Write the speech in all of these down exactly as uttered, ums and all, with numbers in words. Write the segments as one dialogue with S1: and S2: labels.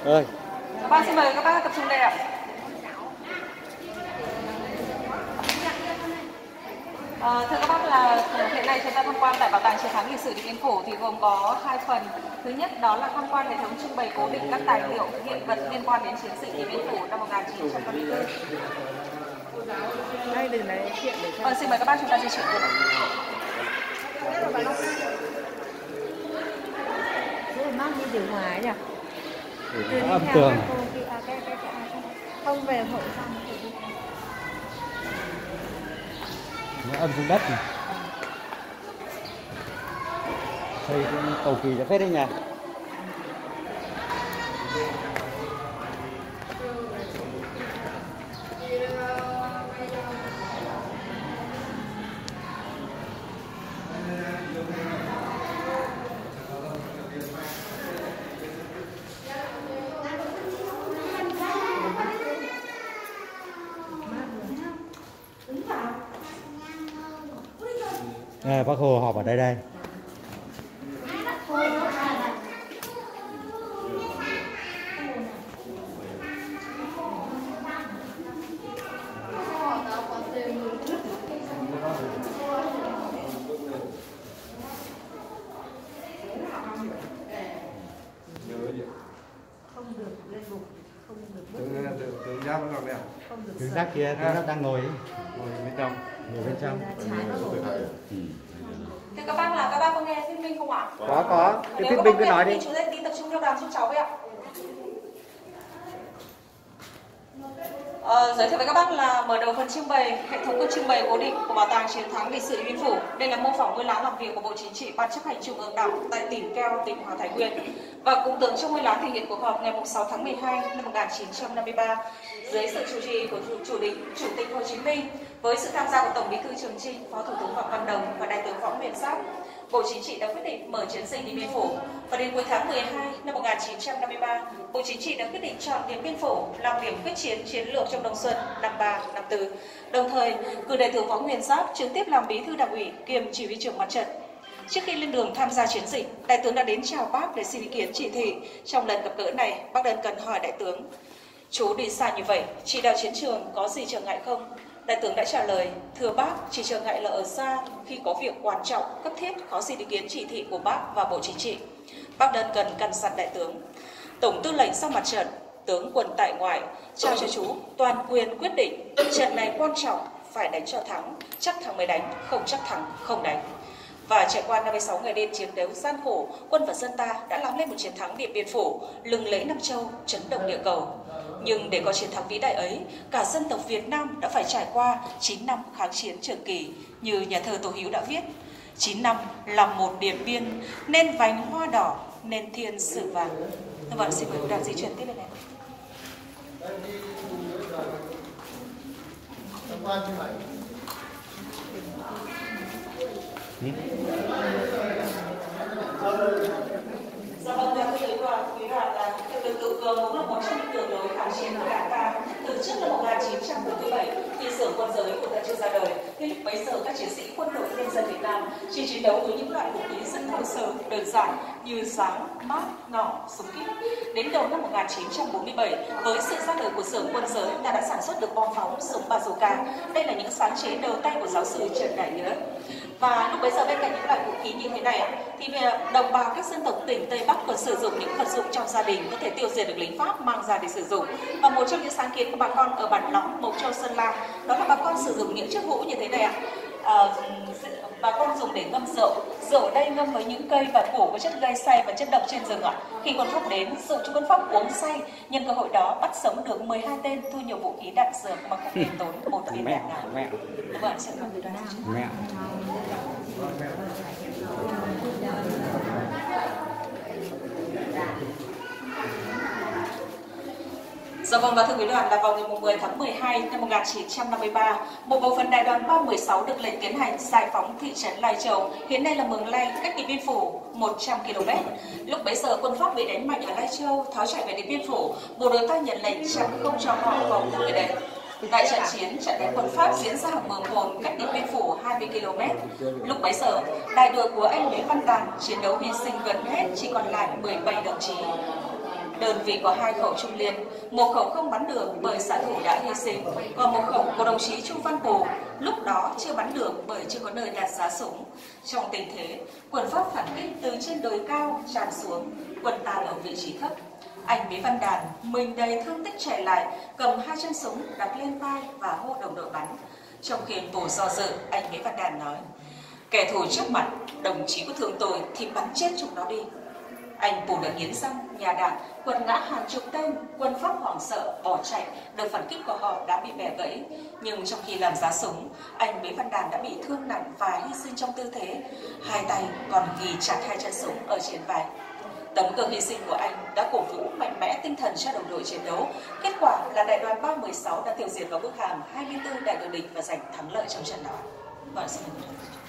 S1: Ơi.
S2: Các bác xin mời các bác tập trung đây ạ. À, thưa các bác, là hiện nay chúng ta tham quan tại Bảo tàng Chiến thắng lịch sử Điện Biên Phủ thì gồm có hai phần. Thứ nhất đó là tham quan hệ thống trưng bày cố định các tài liệu hiện vật liên quan đến chiến dịch Điện Biên Phủ năm một nghìn chín trăm năm mươi tư.
S3: Đây từ này chuyện để
S2: Vâng, xin mời các bác chúng ta di chuyển cùng.
S3: Thế mang đi điều hòa nhỉ?
S1: Từ âm tường.
S3: Không về hộ xong thì đi.
S1: Nó âm xuống đất này. Xây cũng cầu kỳ cho phết đấy nha. À, bác Hồ họp ở đây đây.
S3: Không được lên bục, không được
S4: Tướng tướng giáp vẫn còn đẹp.
S1: Tướng giáp kia, tướng giáp đang ngồi ấy.
S4: Ngồi bên trong.
S1: Ngồi bên trong.
S2: Thưa các bác, là các bác có nghe thuyết minh không ạ?
S1: Có có. Cái
S2: Nếu
S1: thuyết
S2: các
S1: minh
S2: bác
S1: cứ
S2: nghe
S1: nói
S2: thuyết
S1: đi.
S2: minh, chú sẽ đi tập trung theo đoàn giúp cháu với ạ. Ờ, giới thiệu với các bác là mở đầu phần trưng bày hệ thống các trưng bày cố định của Bảo tàng Chiến thắng lịch sử Điện Biên Phủ. Đây là mô phỏng ngôi lán làm việc của Bộ Chính trị, Ban chấp hành Trung ương Đảng tại tỉnh Keo, tỉnh Hòa Thái Nguyên, và cũng tượng trong ngôi lán thể hiện cuộc họp ngày sáu tháng mười hai năm một nghìn chín trăm năm mươi ba dưới sự chủ trì của chủ, chủ tịch Chủ tịch Hồ Chí Minh, với sự tham gia của Tổng Bí thư Trường Chinh, Phó Thủ tướng Phạm Văn Đồng và Đại tướng Võ Nguyên Giáp. Bộ Chính trị đã quyết định mở chiến dịch Điện Biên Phủ, và đến cuối tháng mười hai năm một nghìn chín trăm năm mươi ba, Bộ Chính trị đã quyết định chọn Điện Biên Phủ làm điểm quyết chiến chiến lược trong Đông Xuân năm ba năm tư. Đồng thời, cử Đại tướng Võ Nguyên Giáp trực tiếp làm Bí thư Đảng ủy kiêm Chỉ huy trưởng mặt trận. Trước khi lên đường tham gia chiến dịch, Đại tướng đã đến chào Bác để xin ý kiến chỉ thị. Trong lần gặp gỡ này, Bác Ân cần hỏi Đại tướng: "Chú đi xa như vậy, chỉ đạo chiến trường có gì trở ngại không?" Đại tướng đã trả lời: "Thưa Bác, chỉ trở ngại là ở xa, khi có việc quan trọng, cấp thiết khó xin ý kiến chỉ thị của Bác và Bộ Chính trị." Bác Ân cần căn dặn Đại tướng: "Tổng tư lệnh sau mặt trận, tướng quân tại ngoại, trao cho chú toàn quyền quyết định. Trận này quan trọng, phải đánh cho thắng, chắc thắng mới đánh, không chắc thắng không đánh." Và trải qua năm mươi sáu ngày đêm chiến đấu gian khổ, quân và dân ta đã làm lên một chiến thắng Điện Biên Phủ, lừng lẫy Nam Châu, chấn động địa cầu. Nhưng để có chiến thắng vĩ đại ấy, cả dân tộc Việt Nam đã phải trải qua chín năm kháng chiến trường kỳ. Như nhà thơ Tô Hữu đã viết: "Chín năm làm một Điện Biên, nên vành hoa đỏ, nên thiên sử vàng." Các bạn xin mời đoàn di chuyển tiếp lên này. Dạ vâng, thưa quý đoàn, quý đoàn là lực tự cường cũng là một trong những đường lối kháng chiến của Đảng ta. Từ trước năm một nghìn chín trăm bốn mươi bảy, khi xưởng quân giới của ta chưa ra đời, thì lúc bấy giờ các chiến sĩ quân đội nhân dân Việt Nam chỉ chiến đấu với những loại vũ khí rất thô sơ, đơn giản như giáng, mát, nỏ, súng kíp. Đến đầu năm một nghìn chín trăm bốn mươi bảy, với sự ra đời của xưởng quân giới, ta đã sản xuất được bom phóng, súng bazooka. Đây là những sáng chế đầu tay của giáo sư Trần Đại Nghĩa. Và lúc bấy giờ bên cạnh những loại vũ khí như thế này, thì đồng bào các dân tộc tỉnh Tây Bắc còn sử dụng những vật dụng trong gia đình có thể tiêu diệt được lính Pháp mang ra để sử dụng. Và một trong những sáng kiến của bà con ở bản Lõng, Mộc Châu, Sơn La, đó là bà con sử dụng những chiếc hũ như thế này ạ. À, bà con dùng để ngâm rượu. Rượu ở đây ngâm với những cây và củ có chất gây say và chất độc trên rừng ạ. Khi quân Pháp đến, dùng cho quân Pháp uống say, nhân cơ hội đó bắt sống được mười hai tên, thu nhiều vũ khí đạn dược mà không hề tốn một viên đạn nào.
S1: Mẹ.
S2: Các bạn sẽ không được
S1: Mẹ.
S2: Dạ vâng, và thưa quý đoàn, là vào ngày mười tháng mười hai năm một nghìn chín trăm năm mươi ba, một bộ phận đại đoàn ba mười sáu được lệnh tiến hành giải phóng thị trấn Lai Châu, hiện nay là Mường Lây, cách Điện Biên Phủ một trăm ki lô mét. Lúc bấy giờ quân Pháp bị đánh mạnh ở Lai Châu, tháo chạy về Điện Biên Phủ, bộ đội ta nhận lệnh chặn không cho họ vào khu về đây. Tại trận chiến, trận đánh quân Pháp diễn ra ở Mường Hồn, cách Điện Biên Phủ hai mươi ki lô mét. Lúc bấy giờ, đại đội của anh Nguyễn Văn Tàn chiến đấu hy sinh gần hết, chỉ còn lại mười bảy đồng chí. đơn vị có hai khẩu trung liên, một khẩu không bắn được bởi xạ thủ đã hy sinh, còn một khẩu của đồng chí Chu Văn Cù lúc đó chưa bắn được bởi chưa có nơi đặt giá súng. Trong tình thế, quân Pháp phản kích từ trên đồi cao tràn xuống, quân ta ở vị trí thấp. Anh Bế Văn Đàn, mình đầy thương tích chạy lại, cầm hai chân súng đặt lên vai và hô đồng đội bắn. Trong khi Pù do dự, anh Bế Văn Đàn nói: kẻ thù trước mặt, đồng chí của thương tôi thì bắn chết chúng nó đi. Anh Pù đã nghiến răng, nhà đạn, quân ngã hàng chục tên, quân Pháp hoảng sợ, bỏ chạy, đợt phản kích của họ đã bị bẻ gãy. Nhưng trong khi làm giá súng, anh Bế Văn Đàn đã bị thương nặng và hy sinh trong tư thế hai tay còn ghi chặt hai chân súng ở trên vai. Tấm gương hy sinh của anh đã cổ vũ mạnh mẽ tinh thần cho đồng đội chiến đấu. Kết quả là đại đoàn ba một sáu đã tiêu diệt vào bức hàm hai mươi tư đại đội địch và giành thắng lợi trong trận đó. Vâng, xin mời.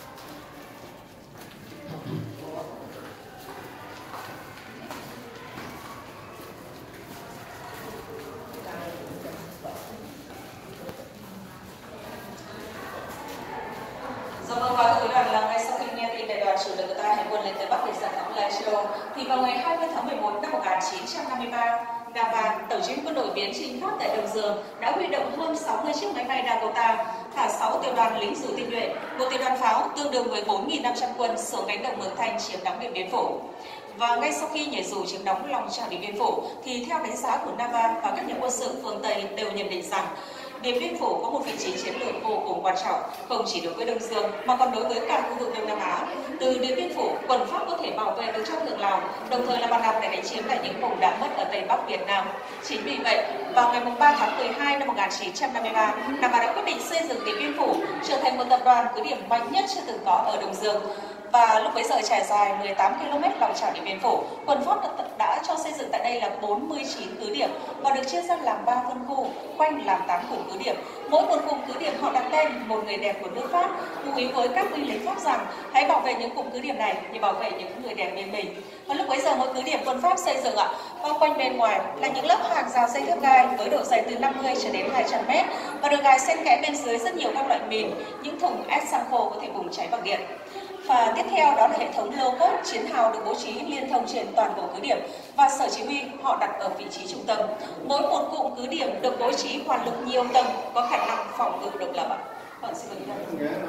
S2: Dạ vâng, và thưa quý đoàn, là ngay sau khi nghe tin đại đoàn chủ lực của ta hành quân lên tới Bắc để giành thắng Lai Châu, thì vào ngày hai mươi tháng mười một năm một nghìn chín trăm năm mươi ba, Nava, tàu chiến quân đội biến chinh Pháp tại Đông Dương đã huy động hơn sáu mươi chiếc máy bay Dakota, cả sáu tiểu đoàn lính dù tinh nhuệ, một tiểu đoàn pháo tương đương với bốn nghìn năm trăm quân xuống cánh đồng Mường Thanh chiếm đóng Điện Biên Phủ. Và ngay sau khi nhảy dù chiếm đóng lòng trào Điện Biên Phủ, thì theo đánh giá của Nava và các nhà quân sự phương Tây đều nhận định rằng Điện Biên Phủ có một vị trí chiến lược vô cùng quan trọng, không chỉ đối với Đông Dương mà còn đối với cả khu vực Đông Nam Á. Từ Điện Biên Phủ, quân Pháp có thể bảo vệ được cho Thượng Lào, đồng thời là bàn đạp để đánh chiếm lại những vùng đã mất ở Tây Bắc Việt Nam. Chính vì vậy, vào ngày ba tháng mười hai năm một nghìn chín trăm năm mươi ba, Nava đã quyết định xây dựng Điện Biên Phủ trở thành một tập đoàn cứ điểm mạnh nhất chưa từng có ở Đông Dương. Và lúc bấy giờ trải dài mười tám ki lô mét lòng trào Điện Biên Phủ, quân Pháp đã, đã cho xây dựng tại đây là bốn mươi chín cứ điểm và được chia ra làm ba phân khu, quanh làm tám cụm cứ điểm. Mỗi một cụm cứ điểm họ đặt tên một người đẹp của nước Pháp, lưu ý với các binh lính Pháp rằng hãy bảo vệ những cụm cứ điểm này như bảo vệ những người đẹp bên mình. Và lúc bấy giờ mỗi cứ điểm quân Pháp xây dựng ạ, bao quanh bên ngoài là những lớp hàng rào dây thép gai với độ dày từ năm mươi cho đến hai trăm mét và được gài xen kẽ bên dưới rất nhiều các loại mìn, những thùng ép xăng khô có thể bùng cháy bằng điện. Và tiếp theo đó là hệ thống lô cốt chiến hào được bố trí liên thông trên toàn bộ cứ điểm và sở chỉ huy họ đặt ở vị trí trung tâm. Mỗi một cụm cứ điểm được bố trí hoàn lực nhiều tầng, có khả năng phòng ngự độc lập ạ. Vâng, xin mời quý vị.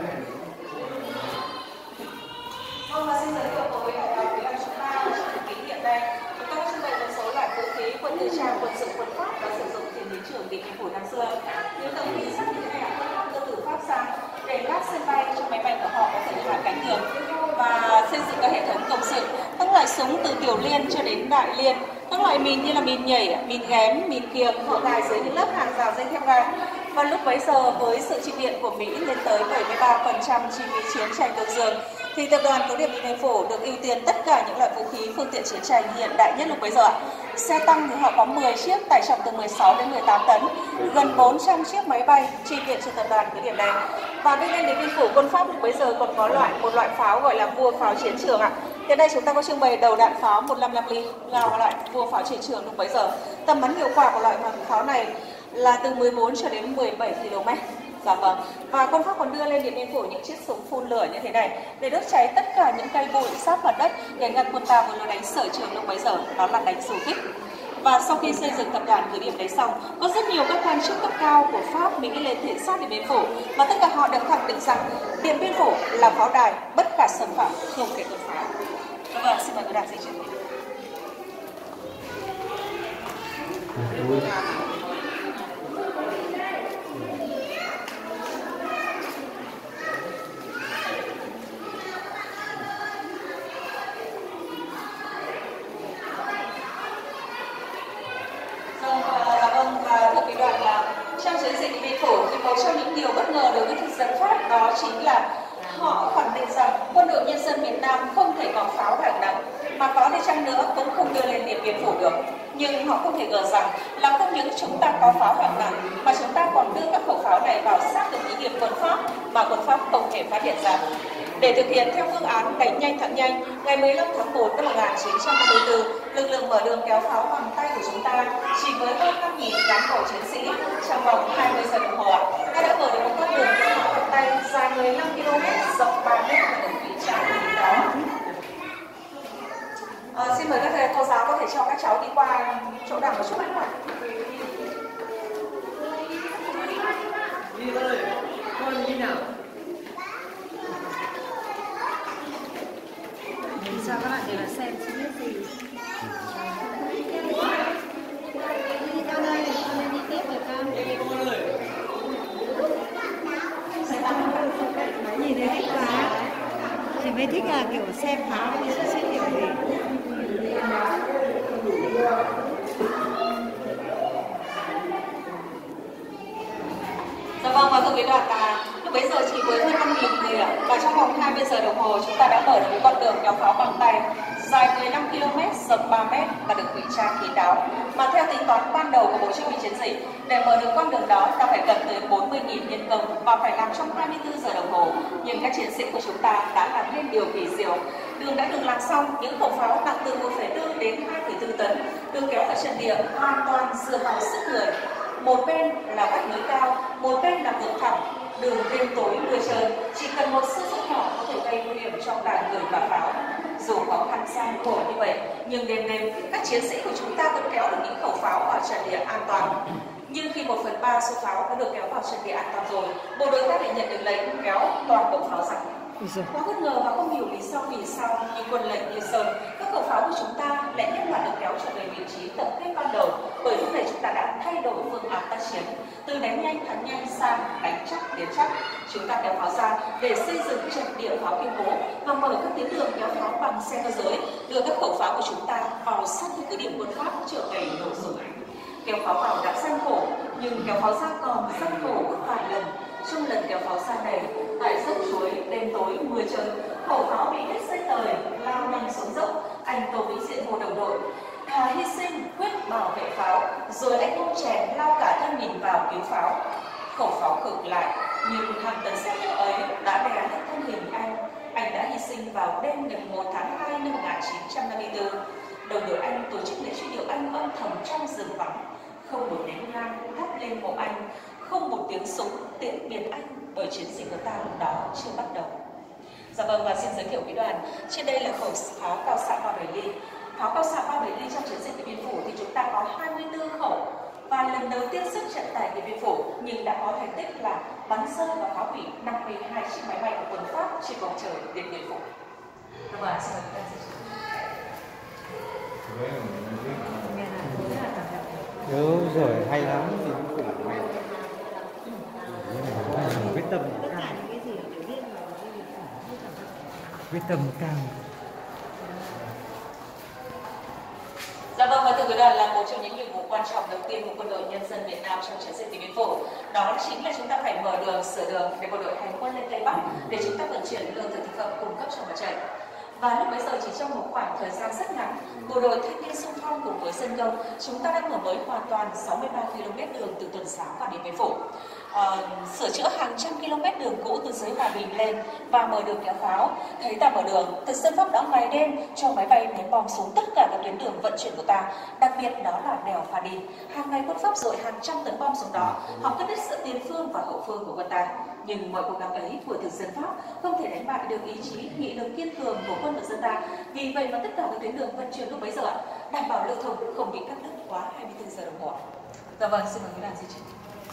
S2: Vâng, và xin giới thiệu với đại đoàn quý đoàn chúng ta trong kỷ niệm đây, chúng ta có trưng bày một số loại vũ khí quân tư trang quân sự quân Pháp đã sử dụng trên chiến trường Điện Biên Phủ năm xưa. Những tấm pin sắt như thế này quân Pháp đưa từ Pháp sang để lát sân bay cho máy bay của họ có thể hạ cánh được và xây dựng các hệ thống công sự, các loại súng từ tiểu liên cho đến đại liên, các loại mìn như là mìn nhảy, mìn ghém, mìn kiềng họ gài dưới những lớp hàng rào dây thép gai. Và lúc bấy giờ với sự chi viện của Mỹ lên tới bảy mươi ba phần trăm chi phí chiến tranh Đông Dương, thì tập đoàn cứ điểm Điện Biên Phủ được ưu tiên tất cả những loại vũ khí phương tiện chiến tranh hiện đại nhất lúc bấy giờ. Xe tăng thì họ có mười chiếc, tải trọng từ mười sáu đến mười tám tấn, gần bốn trăm chiếc máy bay chi viện cho tập đoàn cứ điểm này. Và bên cạnh Điện Biên Phủ, quân Pháp lúc bấy giờ còn có loại một loại pháo gọi là vua pháo chiến trường ạ. Hiện nay chúng ta có trưng bày đầu đạn pháo một trăm năm mươi lăm ly là loại vua pháo chiến trường lúc bấy giờ. Tầm bắn hiệu quả của loại pháo này là từ mười bốn cho đến mười bảy ki lô mét. Dạ vâng. Và quân Pháp còn đưa lên Điện Biên Phủ những chiếc súng phun lửa như thế này để đốt cháy tất cả những cây bụi sát mặt đất để ngăn quân ta vừa đánh sở trường lúc bấy giờ, đó là đánh du kích. Và sau khi xây dựng tập đoàn cứ điểm đấy xong, có rất nhiều các quan chức cấp cao của Pháp Mỹ lên thị sát Điện Biên Phủ và tất cả họ đều khẳng định rằng Điện Biên Phủ là pháo đài bất khả xâm phạm, không thể đột phá. Vâng, xin mời quý đảng di chuyển. Trong chiến dịch Điện Biên Phủ thì một trong những điều bất ngờ đối với thực dân Pháp đó chính là họ khẳng định rằng quân đội nhân dân miền Nam không thể có pháo hạng nặng, mà có đi chăng nữa cũng không đưa lên Điện Biên Phủ được. Nhưng họ không thể ngờ rằng là không những chúng ta có pháo hạng nặng mà chúng ta còn đưa các khẩu pháo này vào sát thực thí điểm quân Pháp mà quân Pháp không thể phát hiện ra. Để thực hiện theo phương án đánh nhanh thắng nhanh, ngày mười lăm tháng một năm một nghìn chín trăm năm mươi tư, lực lượng mở đường kéo pháo bằng tay của chúng ta chỉ với hơn năm nghìn cán bộ chiến sĩ trong vòng hai mươi giờ đồng hồ, ta đã mở được một con đường kéo pháo bằng tay dài mười lăm ki lô mét, rộng ba mét và được vị trí đó. À, xin mời các thầy cô giáo có thể cho các cháu đi qua chỗ đằng một chút anh ạ.
S5: Đi ơi, con đi nào.
S3: Để cho các bạn để mà xem chi tiết gì. Đi con ơi, con ơi đi tiếp rồi con.
S5: Đi con ơi.
S3: Nhìn thấy thích quá. Thì mới thích là kiểu xem pháo thì sẽ sẽ hiểu gì.
S2: Dạ vâng, và thưa quý đoàn là lúc bấy giờ chỉ với hơn năm nghìn người ạ, và trong vòng hai mươi giờ đồng hồ chúng ta đã mở được một con đường kéo pháo bằng tay dài mười lăm ki lô mét, rộng ba mét và được ngụy trang kín đáo. Mà theo tính toán ban đầu của Bộ Chỉ huy Chiến dịch, để mở được con đường đó ta phải cần tới bốn mươi nghìn nhân công và phải làm trong hai mươi tư giờ đồng hồ. Nhưng các chiến sĩ của chúng ta đã làm nên điều kỳ diệu. Đường đã được làm xong, những khẩu pháo nặng từ một phẩy bốn đến hai phẩy bốn tấn được kéo vào trận địa hoàn toàn dựa vào sức người. Một bên là vách núi cao, một bên là vực thẳm, đường đêm tối mưa trơn, chỉ cần một sơ suất nhỏ có thể gây nguy hiểm cho cả người và pháo. Dù khó khăn gian khổ như vậy, nhưng đêm đêm các chiến sĩ của chúng ta vẫn kéo được những khẩu pháo vào trận địa an toàn. Nhưng khi một phần ba số pháo đã được kéo vào trận địa an toàn rồi, bộ đội ta lại nhận được lệnh kéo toàn bộ pháo giặc. Quá bất ngờ và không hiểu lý do vì sao, nhưng quân lệnh như sơn, các khẩu pháo của chúng ta lại nhất loạt được kéo trở về vị trí tập kết ban đầu, bởi lúc này chúng ta đã thay đổi phương án tác chiến, từ đánh nhanh thắng nhanh sang đánh chắc tiến chắc. Chúng ta kéo pháo ra để xây dựng trận địa pháo kiên cố và mở các tuyến đường kéo pháo bằng xe cơ giới, đưa các khẩu pháo của chúng ta vào sát những cứ điểm quân Pháp trở về nổ súng. Kéo pháo vào đã gian khổ, nhưng kéo pháo ra còn gian khổ gấp vài lần. Trong lần kéo pháo ra này, tại dốc suối đêm tối mưa trơn, khẩu pháo bị đứt dây tời lao nhanh xuống dốc. Anh Tô Vĩnh Diện hô đồng đội thà hy sinh quyết bảo vệ pháo, rồi anh ôm chèn lao cả thân mình vào cứu pháo. Khẩu pháo khựng lại, nhưng hàng tấn xét nhựa ấy đã đè lên thân hình anh. Anh đã hy sinh vào đêm ngày một tháng hai năm một nghìn chín trăm năm mươi tư. Đồng đội anh tổ chức lễ truy điệu anh âm thầm trong rừng vắng. Không một nén nhang thắp lên mộ anh, không một tiếng súng tiễn biệt anh, bởi chiến dịch của ta lúc đó chưa bắt đầu. Dạ vâng, và xin giới thiệu quý đoàn, trên đây là khẩu pháo cao xạ ba bảy ly. Pháo cao xạ ba bảy ly trong chiến dịch Điện Biên Phủ thì chúng ta có hai mươi tư khẩu, và lần đầu tiên xuất trận tại Điện Biên Phủ, nhưng đã có thành tích là bắn rơi và phá hủy năm mươi hai chiếc máy bay của quân Pháp trên bầu trời Điện Biên Phủ. Dạ vâng, xin mời quý đoàn.
S1: Nhớ rồi, hay lắm thì quyết tâm
S3: Tất cả những cái gì ở Điện Biên và Điện Biên Phủ.
S1: quyết tâm cao.
S2: Dạ vâng, và thưa quý đoàn, là một trong những nhiệm vụ quan trọng đầu tiên của quân đội nhân dân Việt Nam trong chiến dịch Điện Biên Phủ, đó chính là chúng ta phải mở đường, sửa đường để bộ đội hành quân lên Tây Bắc để chúng ta vận chuyển lương thực thực phẩm cung cấp cho mặt trận. Và lúc bấy giờ chỉ trong một khoảng thời gian rất ngắn, bộ đội thanh niên xung phong cùng với dân công, chúng ta đã mở mới hoàn toàn sáu mươi ba ki lô mét đường từ Tuần Giáo vào Điện Biên Phủ. À, sửa chữa hàng trăm km đường cũ từ dưới Hòa Bình lên và mở đường kéo pháo. Thấy ta mở đường, thực dân Pháp đã ngày đêm cho máy bay ném bom xuống tất cả các tuyến đường vận chuyển của ta, đặc biệt đó là đèo Pha Đin. Hàng ngày quân Pháp dội hàng trăm tấn bom xuống đó, họ cắt đứt sự tiền phương và hậu phương của quân ta. Nhưng mọi cố gắng ấy của thực dân Pháp không thể đánh bại được ý chí, nghị lực kiên cường của quân và dân ta. Vì vậy mà tất cả các tuyến đường vận chuyển lúc bấy giờ đảm bảo lưu thông không bị cắt đứt quá hai mươi tư giờ đồng hồ. Dạ vâng, xin mời quý đoàn di chuyển.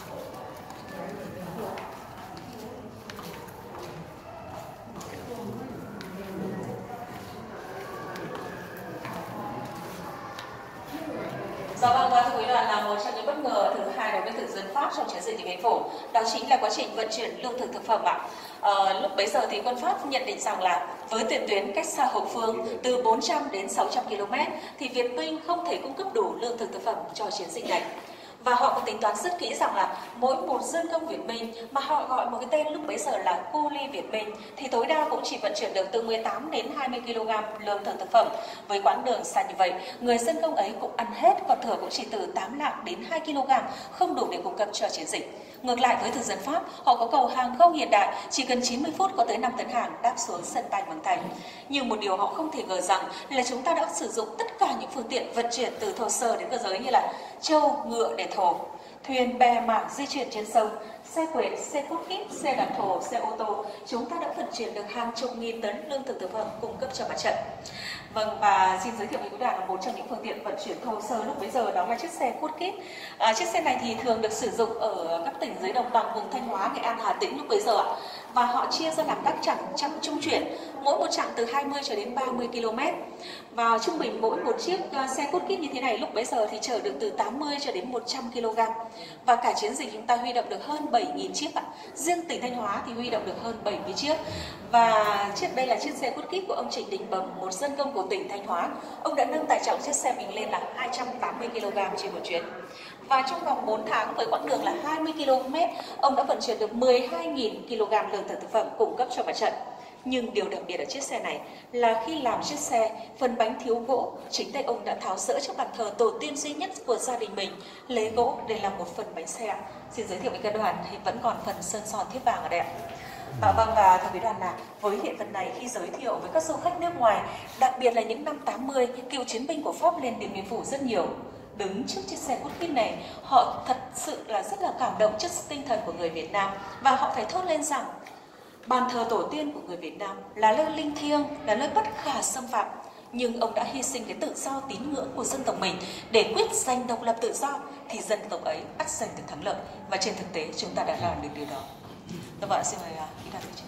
S2: Dạ vâng, và thưa quý đoàn, là một trong những bất ngờ thứ hai đối với thực dân Pháp trong chiến dịch Điện Biên Phủ, đó chính là quá trình vận chuyển lương thực thực phẩm ạ. À, lúc bấy giờ thì quân Pháp nhận định rằng là với tiền tuyến cách xa hậu phương từ bốn trăm đến sáu trăm ki lô mét thì Việt Minh không thể cung cấp đủ lương thực thực phẩm cho chiến dịch này. Và họ có tính toán rất kỹ rằng là mỗi một dân công Việt Minh, mà họ gọi một cái tên lúc bấy giờ là cu li Việt Minh, thì tối đa cũng chỉ vận chuyển được từ mười tám đến hai mươi ki lô gam lương thực thực phẩm. Với quãng đường xa như vậy, người dân công ấy cũng ăn hết, còn thừa cũng chỉ từ tám lạng đến hai ki lô gam, không đủ để cung cấp cho chiến dịch. Ngược lại với thực dân Pháp, họ có cầu hàng không hiện đại, chỉ cần chín mươi phút có tới năm tấn hàng đáp xuống sân bay Mường Thanh. Nhưng một điều họ không thể ngờ rằng là chúng ta đã sử dụng tất cả những phương tiện vận chuyển từ thô sơ đến cơ giới như là trâu, ngựa để thổ, thuyền, bè, mảng di chuyển trên sông, xe quẹt, xe hút kíp, xe đạp thổ, xe ô tô, chúng ta đã vận chuyển được hàng chục nghìn tấn lương thực thực phẩm cung cấp cho mặt trận. Vâng, và xin giới thiệu với quý đoàn là một trong những phương tiện vận chuyển thô sơ lúc bấy giờ đó là chiếc xe hút kíp. À, chiếc xe này thì thường được sử dụng ở các tỉnh dưới đồng bằng vùng Thanh Hóa, Nghệ An, Hà Tĩnh lúc bấy giờ ạ. Và họ chia ra làm các chặng chặng trung chuyển, mỗi một chặng từ hai mươi cho đến ba mươi ki lô mét. Và trung bình mỗi một chiếc uh, xe hút kíp như thế này lúc bấy giờ thì chở được từ tám mươi cho đến một trăm ki lô gam. Và cả chiến dịch chúng ta huy động được hơn bảy nghìn chiếc ạ. Riêng tỉnh Thanh Hóa thì huy động được hơn bảy mươi chiếc. Và chiếc đây là chiếc xe hút kíp của ông Trịnh Đình Bầm, một dân công của tỉnh Thanh Hóa. Ông đã nâng tải trọng chiếc xe mình lên là hai trăm tám mươi ki lô gam trên một chuyến. Và trong vòng bốn tháng với quãng đường là hai mươi ki lô mét, ông đã vận chuyển được mười hai nghìn ki lô gam lương thực thực phẩm cung cấp cho mặt trận. Nhưng điều đặc biệt ở chiếc xe này là khi làm chiếc xe, phần bánh thiếu gỗ, chính tay ông đã tháo dỡ trong bàn thờ tổ tiên duy nhất của gia đình mình, lấy gỗ để làm một phần bánh xe. Xin giới thiệu với các đoàn thì vẫn còn phần sơn son thiếp vàng ở đây ạ. À, vâng, và thưa quý đoàn là với hiện vật này khi giới thiệu với các du khách nước ngoài, đặc biệt là những năm tám mươi, cựu chiến binh của Pháp lên Điện Biên Phủ rất nhiều. Đứng trước chiếc xe hút kíp này, họ thật sự là rất là cảm động trước tinh thần của người Việt Nam và họ phải thốt lên rằng bàn thờ tổ tiên của người Việt Nam là nơi linh thiêng, là nơi bất khả xâm phạm. Nhưng ông đã hy sinh cái tự do tín ngưỡng của dân tộc mình để quyết giành độc lập tự do, thì dân tộc ấy ắt giành được thắng lợi. Và trên thực tế chúng ta đã làm được điều đó. Các bạn xin mời ý đoàn thưa.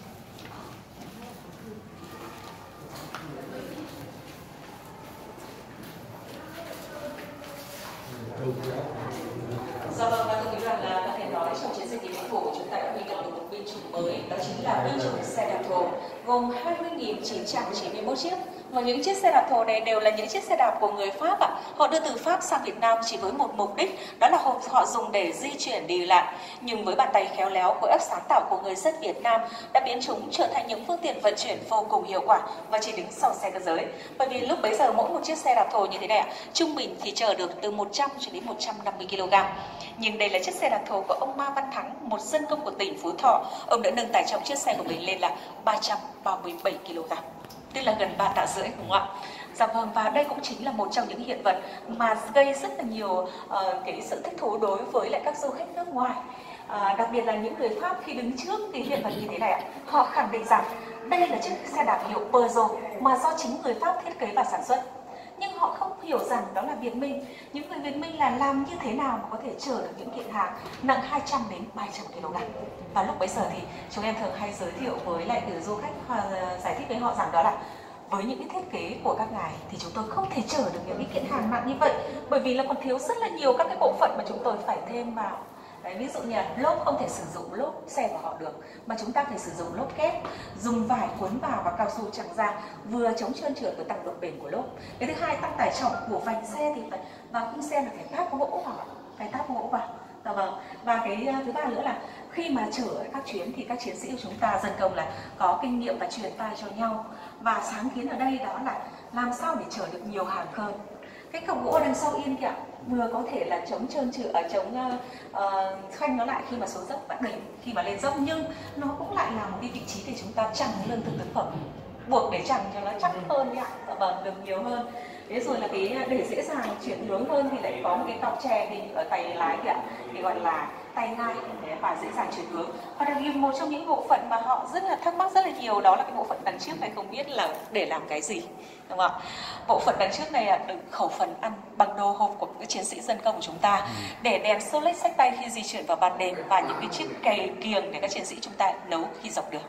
S2: Dạ vâng, và thưa quý đoàn là có thể nói trong chiến dịch Điện Biên Phủ chúng ta đã huy động được một binh chủng mới, đó chính là binh chủng xe đạp thổ, gồm hai mươi nghìn chín trăm chín mươi mốt chiếc. Và những chiếc xe đạp thổ này đều là những chiếc xe đạp của người Pháp ạ. Họ đưa từ Pháp sang Việt Nam chỉ với một mục đích, đó là họ, họ dùng để di chuyển đi lại. Nhưng với bàn tay khéo léo, khối óc sáng tạo của người dân Việt Nam đã biến chúng trở thành những phương tiện vận chuyển vô cùng hiệu quả và chỉ đứng sau xe cơ giới. Bởi vì lúc bấy giờ mỗi một chiếc xe đạp thổ như thế này ạ, trung bình thì chở được từ một trăm cho đến một trăm năm mươi ki lô gam. Nhưng đây là chiếc xe đạp thổ của ông Ma Văn Thắng, một dân công của tỉnh Phú Thọ. Ông đã nâng tải trọng chiếc xe của mình lên là ba trăm ba mươi bảy ki lô gam. Tức là gần ba tạ rưỡi, đúng không ạ? Dạ vâng, và đây cũng chính là một trong những hiện vật mà gây rất là nhiều uh, cái sự thích thú đối với lại các du khách nước ngoài. Uh, đặc biệt là những người Pháp khi đứng trước cái hiện vật như thế này ạ, họ khẳng định rằng đây là chiếc xe đạp hiệu Peugeot mà do chính người Pháp thiết kế và sản xuất. Nhưng họ không hiểu rằng đó là Việt Minh. Những người Việt Minh là làm như thế nào mà có thể chở được những kiện hàng nặng hai trăm đến ba trăm ki lô gam. Và lúc bấy giờ thì chúng em thường hay giới thiệu với lại từ du khách uh, giải thích với họ rằng đó là với những cái thiết kế của các ngài thì chúng tôi không thể chở được những cái kiện hàng nặng như vậy, bởi vì là còn thiếu rất là nhiều các cái bộ phận mà chúng tôi phải thêm vào. Đấy, ví dụ như là lốp không thể sử dụng lốp xe của họ được, mà chúng ta phải sử dụng lốp kép, dùng vải cuốn vào và cao su chằng ra, vừa chống trơn trượt vừa tăng độ bền của lốp. Cái thứ hai, tăng tải trọng của vành xe thì phải vào khung xe là phải táp gỗ vào, phải táp gỗ vào. Dạ vâng. Và cái thứ ba nữa là khi mà chở các chuyến thì các chiến sĩ của chúng ta dân công là có kinh nghiệm và truyền tai cho nhau. Và sáng kiến ở đây đó là làm sao để chở được nhiều hàng hơn. Cái cọc gỗ đằng sau yên kìa, vừa có thể là chống trơn trượt, ở chống uh, khoanh nó lại khi mà xuống dốc và đẩy khi mà lên dốc, nhưng nó cũng lại là một cái vị trí để chúng ta chằng lương thực thực phẩm, buộc để chằng cho nó chắc hơn ạ, vâng, được nhiều hơn. Thế rồi là cái để dễ dàng chuyển hướng hơn thì lại có một cái cọc tre thì ở tay lái kìa, thì gọi là tay ngai và dễ dàng chuyển hướng. Và đặc biệt một trong những bộ phận mà họ rất là thắc mắc rất là nhiều đó là cái bộ phận đằng trước này, không biết là để làm cái gì, đúng không ạ? Bộ phận đằng trước này được khẩu phần ăn bằng đồ hộp của các chiến sĩ dân công của chúng ta, để đèn xô lách sách tay khi di chuyển vào ban đêm, và những cái chiếc cây kiềng để các chiến sĩ chúng ta nấu khi dọc đường.